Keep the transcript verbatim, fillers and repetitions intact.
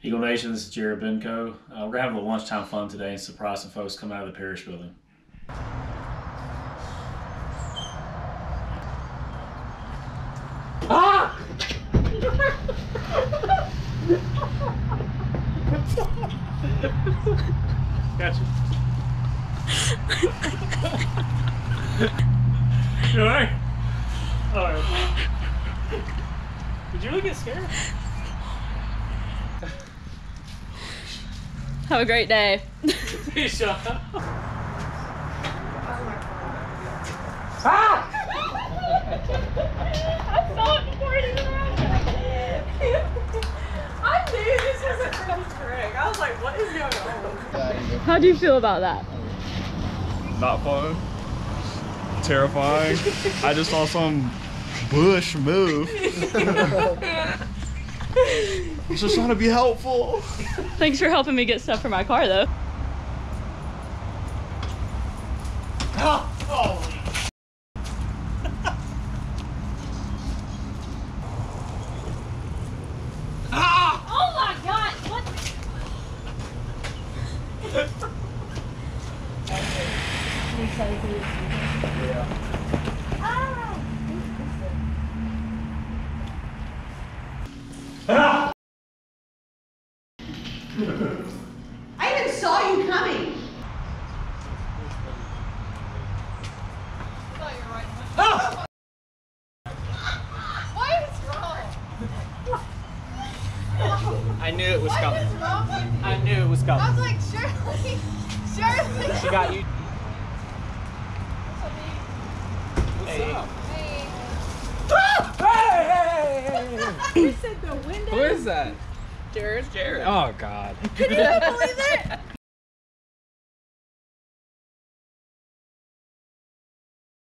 Eagle Nation, this is Jared Benko. Uh, we're going to have a little lunchtime fun today and surprise some folks coming out of the parish building. Ah! Gotcha. You alright? Alright. Did you really get scared? Have a great day. Shut up. Ah! I saw it before it even happened. I knew this was a first trick. I was like, what is going on? How do you feel about that? Not fun. Terrifying. I just saw some bush move. I was just trying to be helpful. Thanks for helping me get stuff for my car, though. Oh, holy. Ah! Oh my God! What? Yeah. Ah! I even saw you coming. Ah! What is wrong? I knew it was What coming. is wrong with I knew it was I coming. was like, Shirley, Shirley. She got you. What's Hey. up? Hey. Hey! He said the window. Who is that? Jared. Jared. Oh God. Can you believe it?